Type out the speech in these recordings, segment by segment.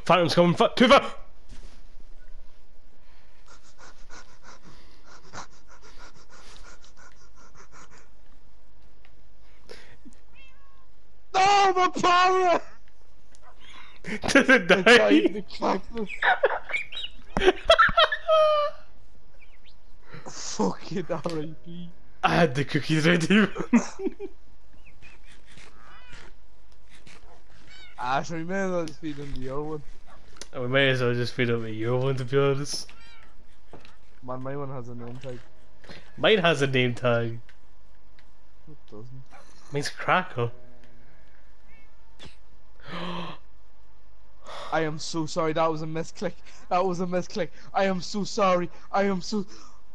Phantom's coming. Too far! No, my power! Does it I died in die? the cactus. Fucking R.I.P. I had the cookies ready. Ash, we may as well just feed him the other one. We may as well just feed up with your one, to be honest. Man, my one has a name tag. Mine has a name tag. It doesn't. Mine's Cracker. I am so sorry, that was a misclick. That was a misclick. I am so sorry. I am so...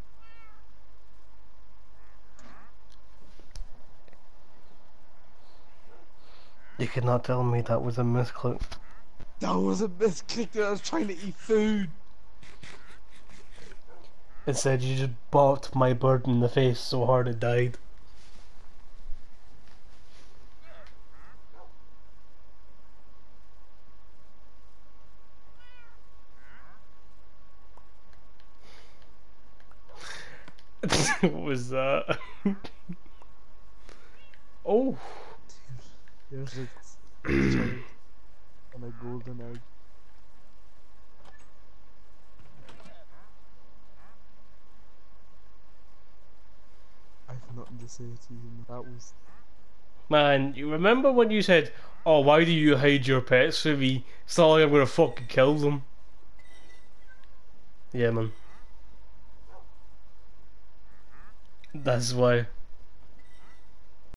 You could not tell me that was a misclick. That was a misclick. I was trying to eat food. Instead, you just bopped my bird in the face so hard it died. What was that? Oh! There's a child and a golden egg. I have nothing to say to you. That was... Man, you remember when you said, "Oh, why do you hide your pets from me? It's not like I'm gonna fucking kill them." Yeah, man. That's why.